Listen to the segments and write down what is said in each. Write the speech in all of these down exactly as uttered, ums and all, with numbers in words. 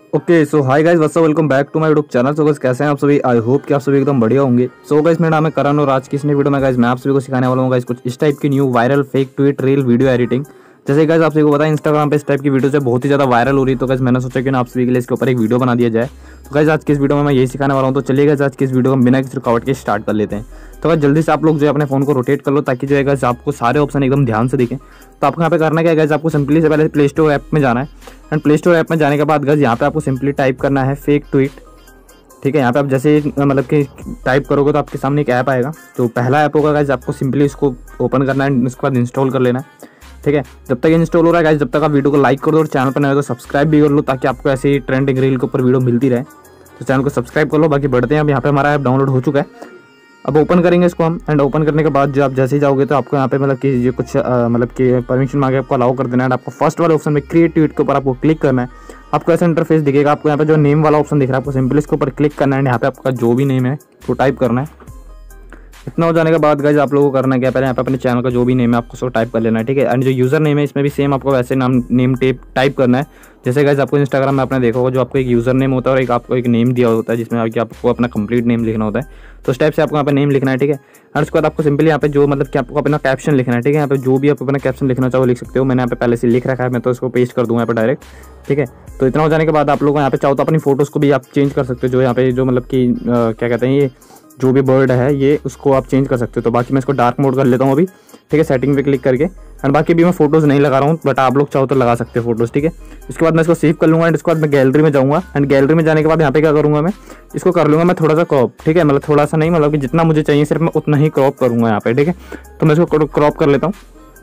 Okay so hi guys, what's up, welcome back to my YouTube channel. So guys कैसे हैं आप सभी? I hope कि आप सभी एकदम बढ़िया होंगे। सो गाइस मेरा नाम है करण और आज की इस नई वीडियो में गाइस मैं आप सभी को सिखाने वाला हूँ गाइस कुछ इस टाइप की new viral fake tweet reel video editing. जैसे गाइस आप सभी को पता है इंस्टाग्राम पे इस टाइप की वीडियो से बहुत ही ज़्यादा वायरल हो रही है, तो गाइस मैंने सोचा कि ना आप सभी के लिए इसके ऊपर एक वीडियो बना दिया जाए। तो गाइस आज की इस वीडियो में मैं यही सिखाने वाला हूँ। तो चलिए गाइस आज की इस वीडियो को बिना किसी रुकावट के स्टार्ट कर लेते हैं। तो गाइस जल्दी से आप लोग जो है अपने फोन को रोटेट कर लो ताकि जो है गाइस आपको सारे ऑप्शन एकदम ध्यान से दिखें। तो आपको यहाँ पे करना क्या है गाइस, आपको सिंपली से पहले प्ले स्टोर ऐप में जाना है एंड प्ले स्टोर ऐप में जाने के बाद गाइस यहाँ पे आपको सिंपली टाइप करना है फेक ट्वीट। ठीक है, यहाँ पे आप जैसे मतलब कि टाइप करोगे तो आपके सामने एक ऐप आएगा। तो पहला ऐप होगा गाइस, आपको सिंपली इसको ओपन करना है, उसके बाद इंस्टॉल कर लेना है। ठीक है, जब तक इंस्टॉल हो रहा है गाइस, जब तक आप वीडियो को लाइक कर दो और चैनल पर नए हो तो सब्सक्राइब भी कर लो ताकि आपको ऐसे ही ट्रेंडिंग रील के ऊपर वीडियो मिलती रहे। तो चैनल को सब्सक्राइब कर लो। बाकी बढ़ते हैं, अब यहाँ पे हमारा ऐप डाउनलोड हो चुका है। अब ओपन करेंगे इसको हम एंड ओपन करने के बाद जो आप जैसे ही जाओगे तो आपको यहाँ पे मतलब कि ये कुछ मतलब कि परमिशन मांगे, आपको अलाउ कर देना है। आपको फर्स्ट वाले ऑप्शन में क्रिएट ट्वीट के ऊपर आपको क्लिक करना है। आपको ऐसा इंटरफेस दिखेगा, आपको यहाँ पे जो नेम वाला ऑप्शन दिख रहा है आपको सिंपली इसके ऊपर क्लिक करना है। यहाँ पे आपका जो भी नेम है वो टाइप करना है। इतना हो जाने के बाद गाइस आप लोगों को करना क्या है, पहले यहाँ पे अपने चैनल का जो भी नेम है आपको उसको टाइप कर लेना है। ठीक है, एंड जो यूज़र नेम है इसमें भी सेम आपको वैसे नाम नेम टेप टाइप करना है जैसे गाइस आपको इंस्टाग्राम में आपने देखा होगा, जो आपको एक यूज़र नेम होता है और एक आपको एक नेम दिया होता है जिसमें आपको अपना कंप्लीट नेम लिखना होता है। तो इस टाइप से आपको यहाँ पे नेम लिखना है। ठीक है, और उसके बाद आपको सिंपली यहाँ पे जो मतलब कि आपको अपना कैप्शन लिखना है। ठीक है, यहाँ पे जो भी आप अपना कैप्शन लिखना चाहो लिख सकते हो। मैंने यहाँ पे पहले से लिख रखा है, मैं तो इसको पेस्ट कर दूँगा यहाँ पे डायरेक्ट। ठीक है, तो इतना हो जाने के बाद आप लोग यहाँ पे चाहो तो अपनी फोटोज़ को भी आप चेंज कर सकते हो। जो यहाँ पे जो मतलब कि क्या कहते हैं, ये जो भी बर्ड है ये उसको आप चेंज कर सकते हो। तो बाकी मैं इसको डार्क मोड कर लेता हूँ अभी। ठीक है, सेटिंग पे क्लिक करके एंड बाकी भी मैं फोटोज़ नहीं लगा रहा हूँ, बट आप लोग चाहो तो लगा सकते हो फोटोज़। ठीक है, इसके बाद मैं इसको सेव कर लूँगा एंड इसके बाद मैं गैलरी में जाऊँगा एंड गैलरी में जाने के बाद यहाँ पे क्या करूँगा, मैं इसको कर लूँगा मैं थोड़ा सा क्रॉप। ठीक है, मतलब थोड़ा सा नहीं, मतलब कि जितना मुझे चाहिए सिर्फ मैं उतना ही क्रॉप करूँगा यहाँ पे। ठीक है, तो मैं इसको क्रॉप कर लेता हूँ।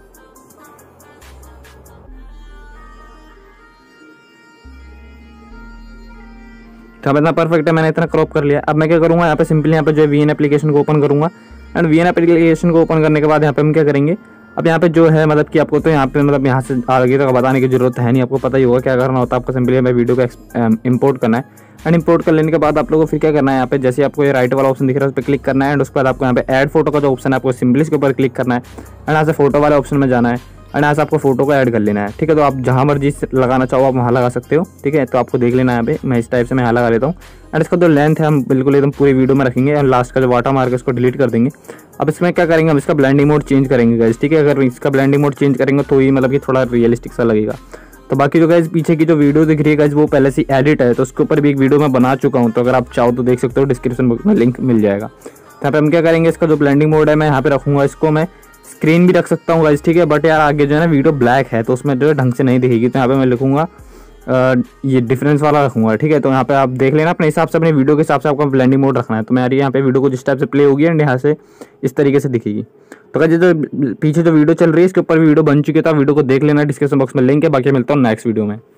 तो इतना परफेक्ट है, मैंने इतना क्रॉप कर लिया। अब मैं क्या करूँगा, यहाँ पे सिंपली यहाँ पे जो वी एन एप्लीकेशन को ओपन करूँगा एंड वी एन एप्लीकेशन को ओपन करने के बाद यहाँ पे हम क्या करेंगे, अब यहाँ पे जो है मतलब कि आपको तो यहाँ पे मतलब यहाँ से आगे तक बताने की जरूरत है नहीं, आपको पता ही होगा क्या करना होता है। आपको सिंपली हमें वीडियो को इंपोर्ट करना है एंड इंपोर्ट कर लेने के बाद आप लोगों को फिर क्या करना है, यहाँ पे जैसे आपको ये राइट वाला ऑप्शन दिख रहा है उस पर क्लिक करना है एंड उसके बाद आपको यहाँ पे ऐड फोटो का जो ऑप्शन है आपको सिंपली इसके ऊपर क्लिक करना है एंड यहाँ से फोटो वाले ऑप्शन में जाना है एंड यहाँ से आपको फोटो को ऐड कर लेना है। ठीक है, तो आप जहाँ मर्जी लगाना चाहो आप वहाँ लगा सकते हो। ठीक है, तो आपको देख लेना है यहाँ पे, मैं इस टाइप से मैं यहाँ लगा लेता हूँ एंड इसका जो लेंथ है हम बिल्कुल एकदम पूरी वीडियो में रखेंगे और लास्ट का जो वाटर मार्क है उसको डिलीट कर देंगे। अब इसमें क्या करेंगे, हम इसका ब्लेंडिंग मोड चेंज करेंगे गाइस। ठीक है, अगर इसका ब्लेंडिंग मोड चेंज करेंगे तो ही मतलब कि थोड़ा रियलिस्टिक सा लगेगा। तो बाकी जो गाइस पीछे की जो वीडियो दिख रही है गाइस वो पहले से एडिट है, तो उसके ऊपर भी एक वीडियो मैं बना चुका हूँ, तो अगर आप चाहो तो देख सकते हो, डिस्क्रिप्शन बॉक्स में लिंक मिल जाएगा। तो यहाँ पे हम क्या करेंगे, इसका जो ब्लेंडिंग मोड है मैं यहाँ पे रखूँगा, इसको मैं स्क्रीन भी रख सकता हूँ गाइस। ठीक है, बट यार आगे जो है ना वीडियो ब्लैक है तो उसमें जो है ढंग से नहीं दिखेगी, तो यहाँ पे मैं लिखूँगा ये डिफरेंस वाला रखूँगा। ठीक है, तो यहाँ पे आप देख लेना अपने हिसाब से, अपने वीडियो के हिसाब से आपको ब्लेंडिंग मोड रखना है। तो मैं यार यहाँ पे वीडियो को जिस टाइप से प्ले होगी एंड यहाँ से इस तरीके से दिखेगी। तो गाइस जो पीछे जो वीडियो चल रही है इसके ऊपर वीडियो बन चुकी है, तो आप वीडियो को देख लेना, डिस्क्रिप्शन बॉक्स में लिंक है। बाकी मिलता हूँ नेक्स्ट वीडियो में।